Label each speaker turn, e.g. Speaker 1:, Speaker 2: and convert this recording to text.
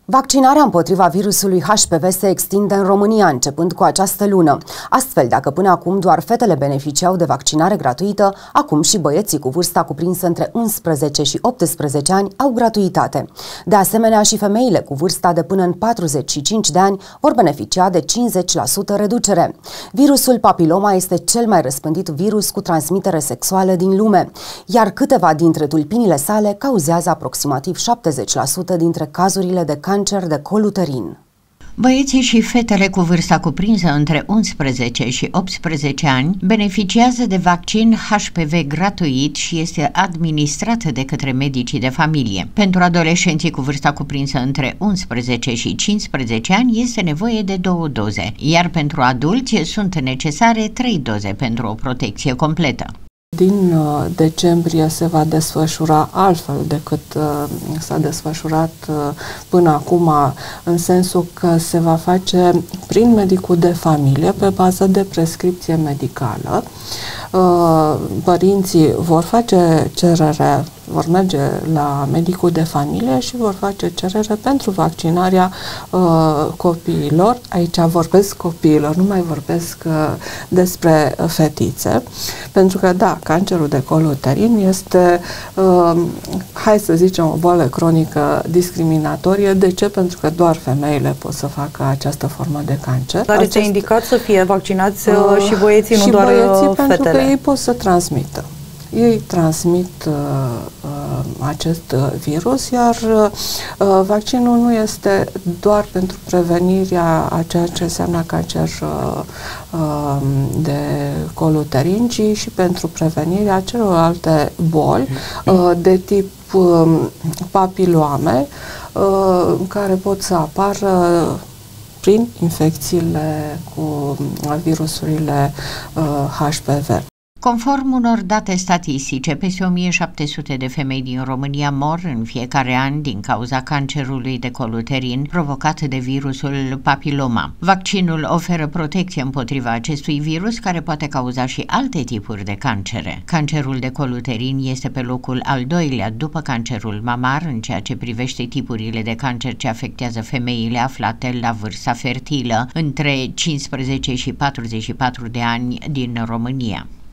Speaker 1: Vaccinarea împotriva virusului HPV se extinde în România începând cu această lună. Astfel, dacă până acum doar fetele beneficiau de vaccinare gratuită, acum și băieții cu vârsta cuprinsă între 11 și 18 ani au gratuitate. De asemenea, și femeile cu vârsta de până în 45 de ani vor beneficia de 50% reducere. Virusul papiloma este cel mai răspândit virus cu transmitere sexuală din lume, iar câteva dintre tulpinile sale cauzează aproximativ 70% dintre cazurile de cancer de col uterin.
Speaker 2: Băieții și fetele cu vârsta cuprinsă între 11 și 18 ani beneficiază de vaccin HPV gratuit și este administrat de către medicii de familie. Pentru adolescenții cu vârsta cuprinsă între 11 și 15 ani este nevoie de 2 doze, iar pentru adulți sunt necesare 3 doze pentru o protecție completă.
Speaker 3: Din decembrie se va desfășura altfel decât s-a desfășurat până acum, în sensul că se va face prin medicul de familie, pe bază de prescripție medicală. Părinții vor face cerere, vor merge la medicul de familie și vor face cerere pentru vaccinarea copiilor. Aici vorbesc copiilor, nu mai vorbesc despre fetițe, pentru că, da, cancerul de col uterin este, hai să zicem, o boală cronică discriminatorie. De ce? Pentru că doar femeile pot să facă această formă de cancer.
Speaker 4: Dar este indicat să fie vaccinați și băieții, nu doar
Speaker 3: băieții,
Speaker 4: fetele?
Speaker 3: pentru că ei pot să transmită. Ei transmit acest virus, iar vaccinul nu este doar pentru prevenirea a ceea ce înseamnă cancer de col uterin, ci și pentru prevenirea celorlalte boli de tip papiloame, care pot să apară prin infecțiile cu virusurile HPV.
Speaker 2: Conform unor date statistice, peste 1700 de femei din România mor în fiecare an din cauza cancerului de col uterin provocat de virusul papiloma. Vaccinul oferă protecție împotriva acestui virus, care poate cauza și alte tipuri de cancere. Cancerul de col uterin este pe locul al doilea după cancerul mamar în ceea ce privește tipurile de cancer ce afectează femeile aflate la vârsta fertilă între 15 și 44 de ani din România.